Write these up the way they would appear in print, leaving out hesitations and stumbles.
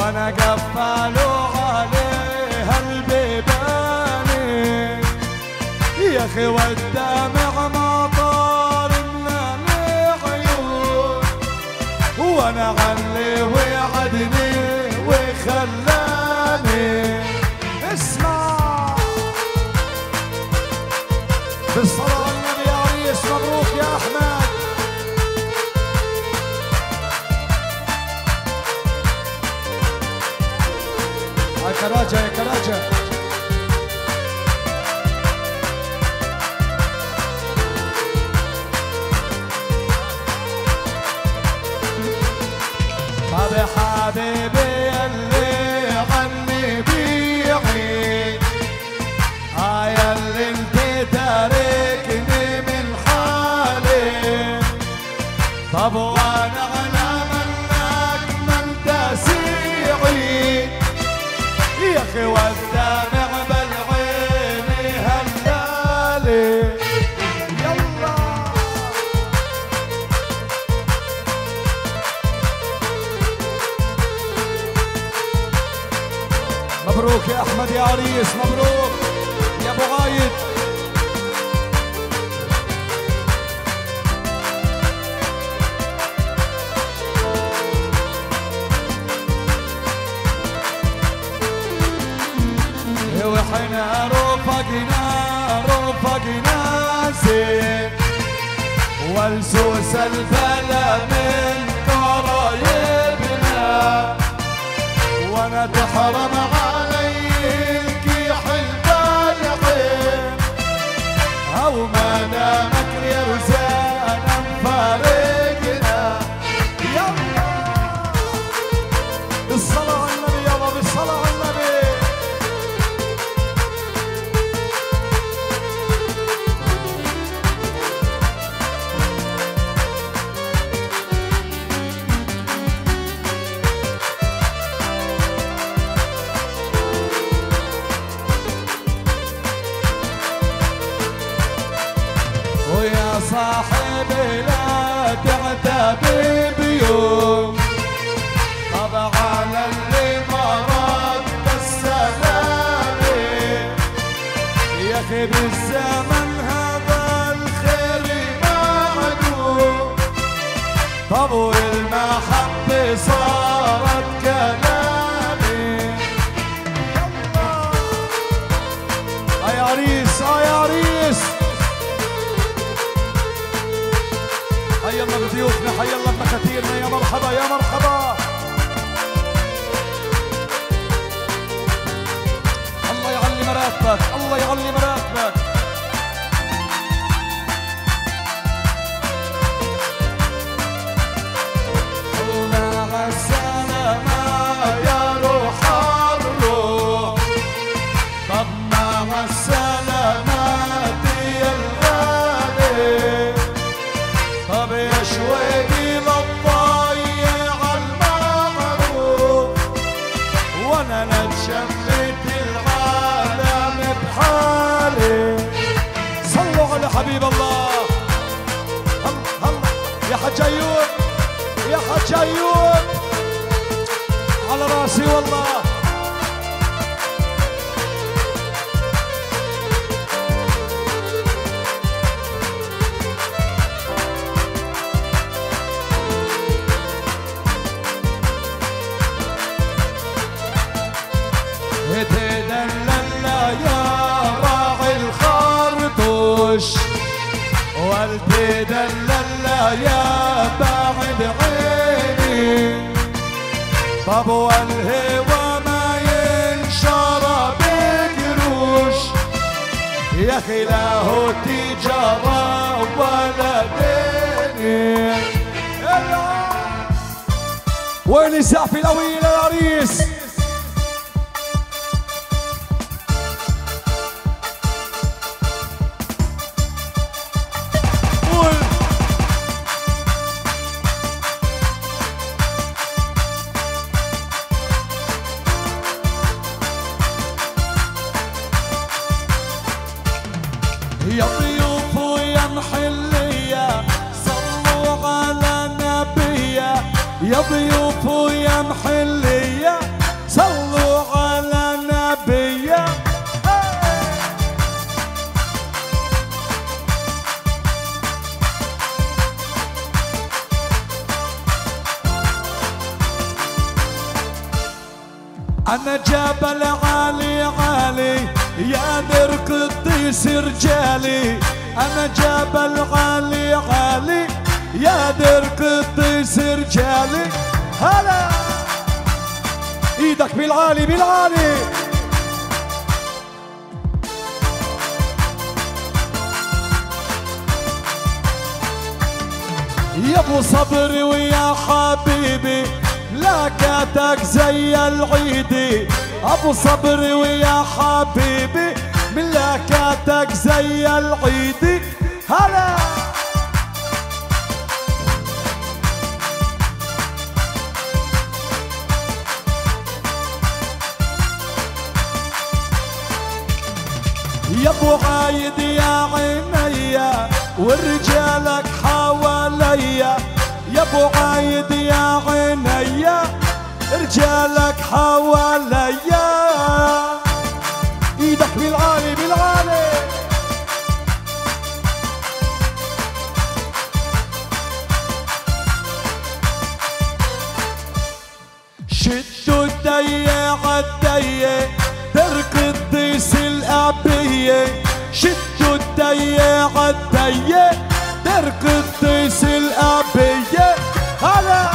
وانا قفل عليها البيباني يا اخي والدمع مطار من العيون وانا علي وعدني وخلاني. اسمع بالصلاة على النبي يا عريس، مبروك يا احمد. يا كراجة يا كراجة. طب حبيبي اللي عني بيعي هاي اللي انت تاركني من حالي. طب وانا على منك ما انت سيعي يا اخي والدمع بالعين هلالي. يلا مبروك يا احمد يا عريس، مبروك يا ابو غايد. وحنا رفقنا زين والسوس البلا من قرايبنا وانا تحرم علي الكيح البالغين او ما دامك يا رزانا مفارقنا. يلا بالصلاة على النبي، يلا بالصلاة على النبي. ويا صاحبي لا تعتبي بيوم طبع على اللي مرض بالسلامة يا اخي بالزمن هذا الخير معدوم. طب والمحبة صارت كلامي. يلا يا عريس يا عريس. حي الله بضيوفنا، حي الله بمكاتيرنا، يا مرحبا يا مرحبا. الله يعلي مراتبك، الله يعلي مراتبك. مع السلامة يا روح الروح. طب مع السلامة يا الغالي. طب يا شويقي للضيع المعروف وانا نتشمت العالم بحالي. صلوا على حبيب الله. هلا يا حج ايوب، يا حج ايوب على راسي والله. تدللنا يا راعي الخرطوش والتدللنا يا باعد عيني. طب والهوى ما ينشر بقروش يا اخي لا هو تجارة ولا ديني. وين الزعفي القوي للعريس؟ يا ضيوف ويا محلية صلوا على نبية. يا ضيوف ويا محلية أنا جبل عالي عالي يا در قديس رجالي، أنا جبل عالي عالي يا در قديس رجالي. هلا ايدك بالعالي بالعالي. يا ابو صبري ويا حبيبي لاقاتك زي العيدي، ابو صبري ويا حبيبي من لاقاتك زي العيدي. هلا يا ابو عايد يا عينيا ورجالك حواليا، يا ابو عايد يا عينيا رجالك حواليا. ايدك بالعالي بالعالي. شدوا الدية عالدية در قديس الأبية، شدوا الدية عالدية در قديس الأبية. هلا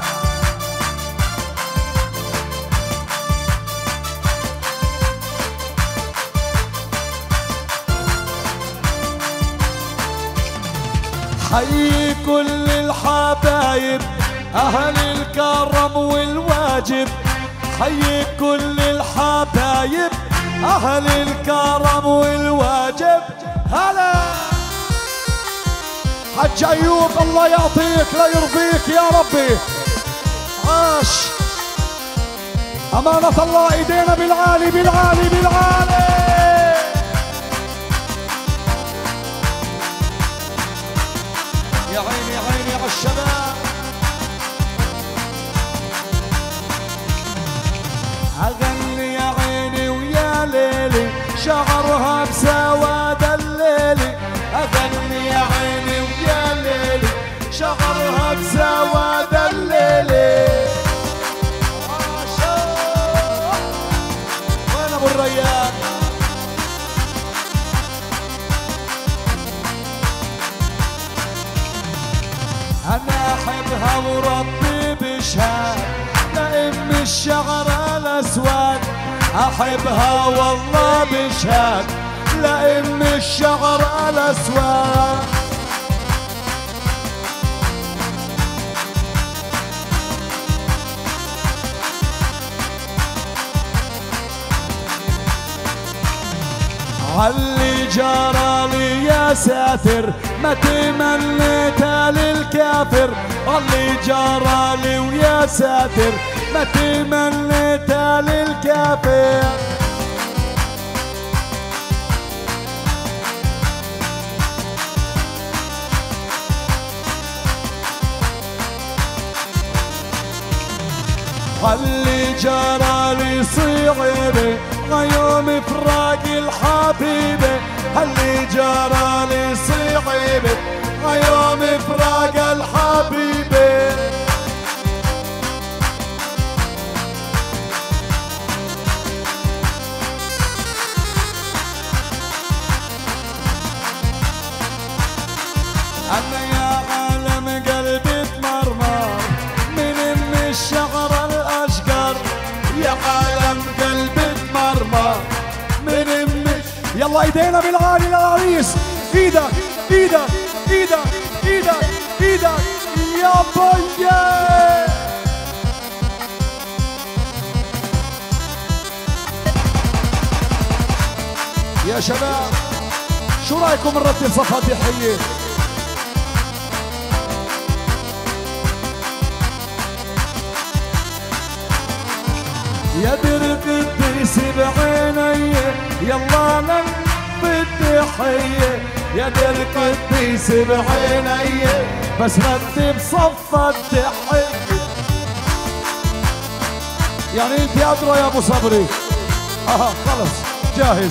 حي كل الحبايب أهل الكرم والواجب، حي كل الحبايب أهل الكرم والواجب. هلا حج أيوب الله يعطيك لا يرضيك يا ربي. عاش أمانة الله. إيدينا بالعالي بالعالي بالعالي. يا عيني يا عيني على الشباب. أغني يا عيني ويا ليلي شعرها بسواد الليلي، أغني يا عيني ويا ليلي شعرها بسواد الليلي. وين أبو الريان؟ أنا أحبها وربي بشهاد لأم الشعر الأسود، أحبها والله بشهاد لأم الشعر الأسود. علي جرالي يا ساتر ما تمنيت للكافر، علي جرالي ويا ساتر ما تمنيت للكافر. علي جرالي صغيري غيوم فراق الحبيبة، اللي جرالي صغيري غيوم فراق الحبيبة. أنا يا عالم قلبي تمرمر من ام الشعر الأشقر، يا عالم قلبي تمرمر من ام. يلا ايدينا بالعالي للعريس. ايدك ايدك ايدك ايدك ايدك يا بيا. يا شباب شو رايكم نرتب صفحة تحية؟ يا در قديس بعيني يلا ننطي التحية، يا در قديس بعيني بس رتب صفة التحية. يعني انت ادرى يا ابو صبري. خلص جاهز.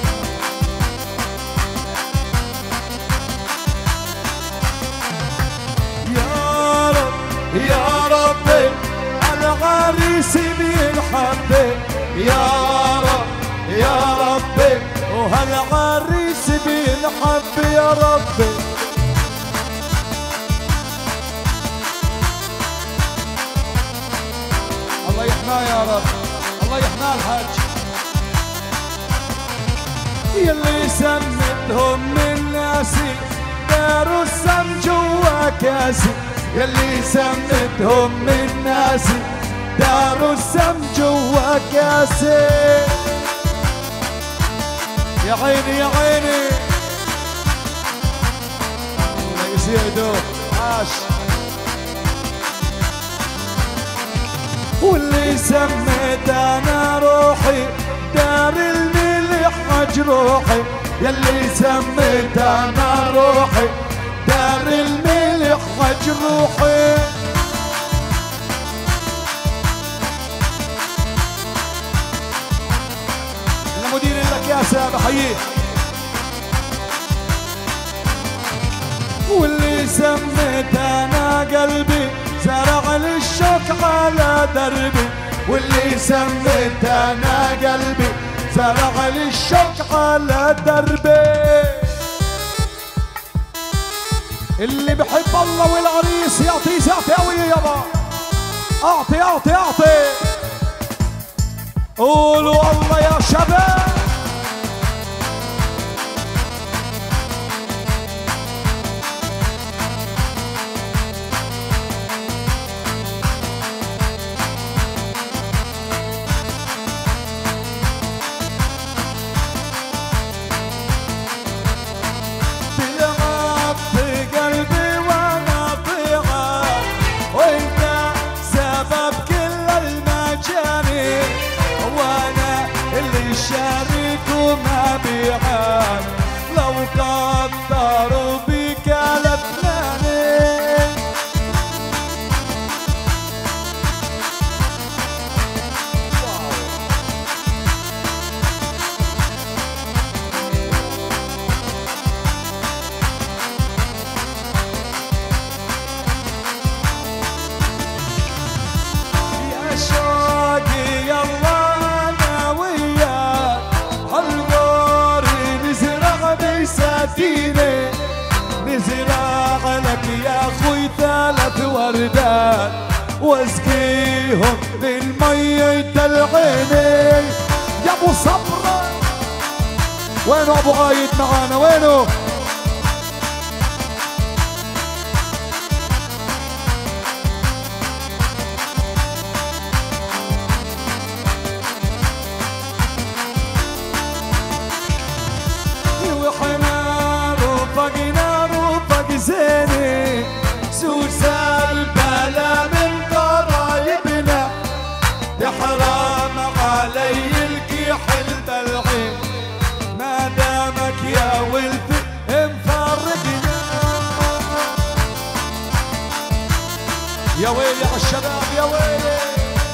يا رب يا ربي العريس بينحب يا رب يا ربي، وهالعريس بينحب يا ربي. الله يحماه يا رب، الله يحماه الحاج. يلي سمتهم من ناسي داروا السم جوا كاسي، يلي سمتهم من ناسي داروا السم جوا كاسي. يا عيني يا عيني الله يسعده عاش. واللي سميت انا روحي دار الملح مجروحي، يلي سميت انا روحي دار الملح مجروحي. المدير لك يا سابع حييه. واللي سميت انا قلبي زرع للشوك على دربي، واللي سميت انا قلبي زرع للشوك على دربي. اللي بحب الله والعريس يعطي زعفاوي يابا، اعطي اعطي اعطي. قولوا الله يا شباب. شارك وما بيعان لو قدروا بك لفلاني. يا شوقي يلا نزرع لك يا اخوي 3 وردات واسقيهم بالمية العيني. يا ابو صبرا وينو ابو غايد معانا وينو؟ زيني سوسة البلا من قرايبنا تحرم علي الكحل بالعين ما دامك يا ولدي مفرقنا. يا ويلي عالشباب يا ويلي.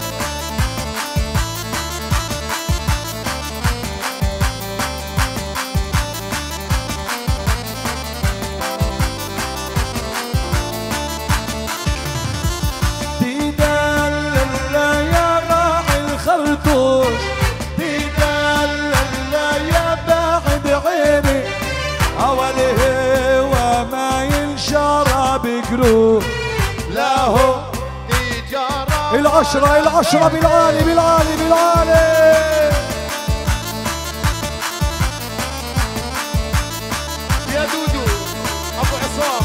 خرطوش تدلل يا بعد عيني حواليه وما ينشر بقروح له العشرة بالعالي بالعالي بالعالي. يا دودو ابو عصام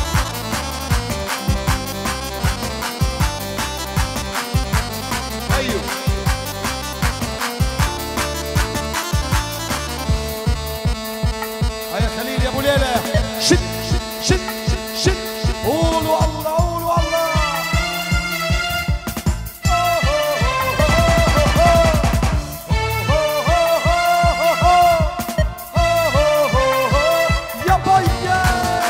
ايوه خليل يا ابو ليلى. شد شد شد قولوا الله قولوا الله. يا بيا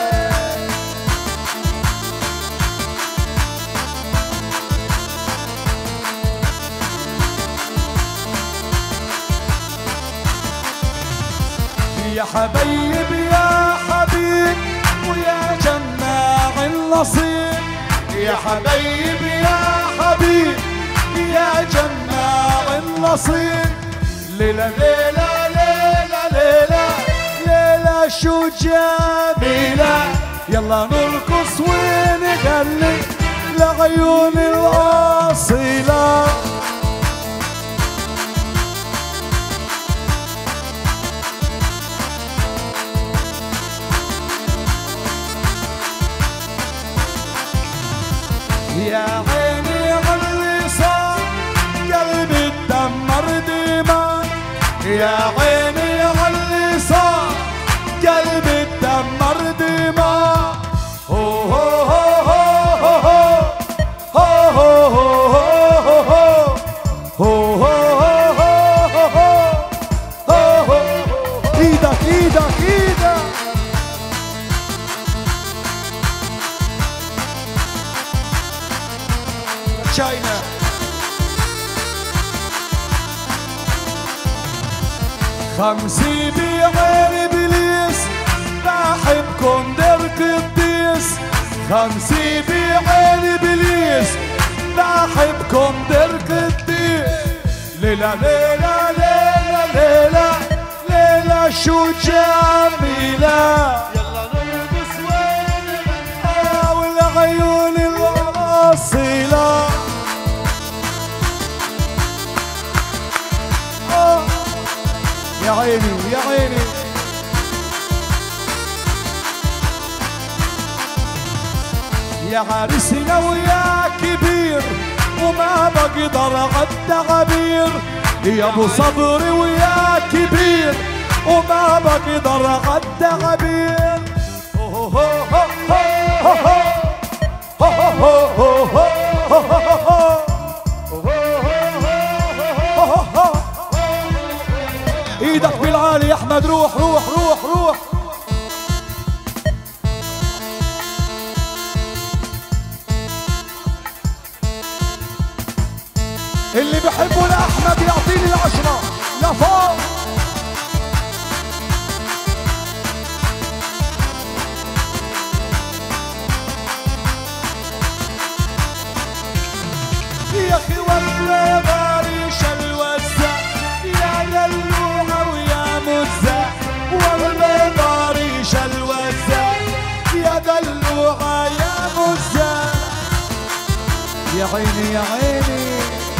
يا حبيب يا حبيب ويا جماع النصيب. يا حبيب يا حبيب يا جماع النصيب. ليلة ليلة ليلة ليلة ليلة شو جميلة يلا نرقص ونغني لعيون الأصيلة يا عيني علي صار قلبي اتدمر دماء يا عيني علي صار قلبي اتدمر دماء هو هو هو هو هو هو ايدك ايدك ايدك تشاينا خمسي بعين ابليس بحبكم درك الديس خمسي بعين ابليس بحبكم درك الديس ليلة ليلة ليلة ليلة ليلة شو جميلة يلا نرقص ونغني والعيون الأصيلة يا عيني يا عيني يا عريسنا ويا كبير وما بقدر عد عبير يا ابو صبري ويا كبير وما بقدر عد عبير ايدك بالعالي يا احمد روح روح روح روح اللي بحبه لاحمد يعطيني العشرة لفوق يا اخي والله باريش الوزع يا دلوعة ويا مزع والله باريش الوزع يا دلوعة يا مزع يا عيني يا عيني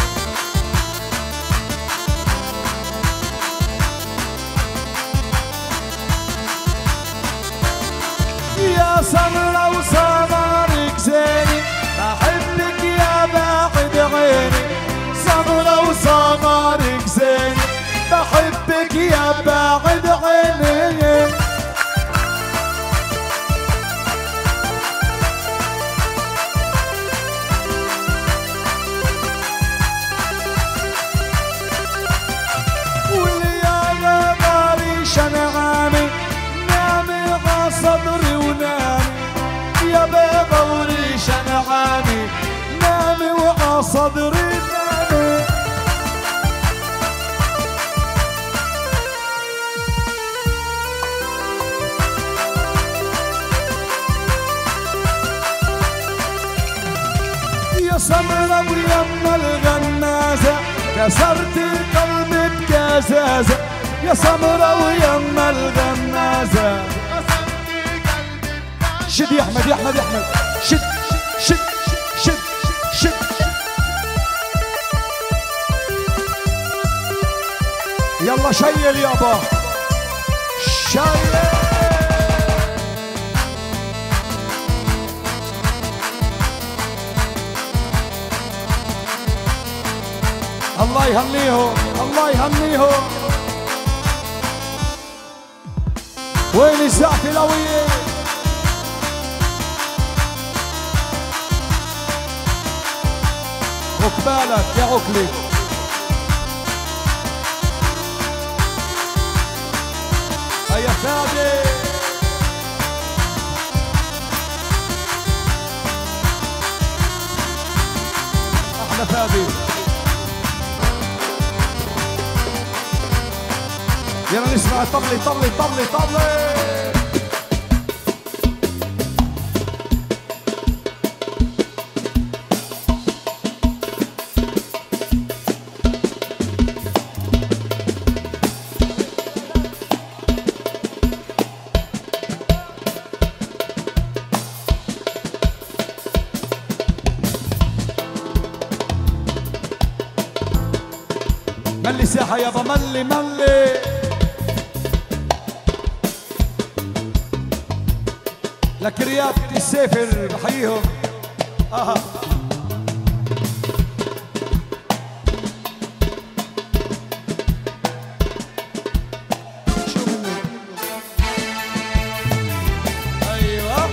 يا سمرة وسمرك زيني بحبك يا باعد عيني سمرة وسمرك زيني بحبك يا باعد عيني والليالي باريش نعامي نامي عصدري ونامي يا بابا وريش نعامي نامي وعصدري نامي يا سمرة ويما الغنازة كسرت قلبي بكزازة يا سمرة ويما الغنازة شد يا احمد يا احمد يا احمد شد شد شد شد يلا شيل يابا شيل الله يهنيهم الله يهنيهم وين الزعفلوية عقبالك يا عقلي هيا فادي احلى فادي يلا نسمع طبلي طبلي طبلي طبلي ملي ساحة يابا ملي ملي. لكريات السافر بحييهم. ايوه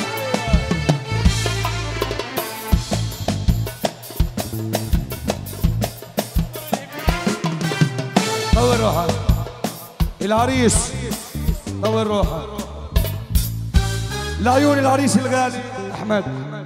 طول روحك العريس، طول روحك لعيون العريس الغالي احمد.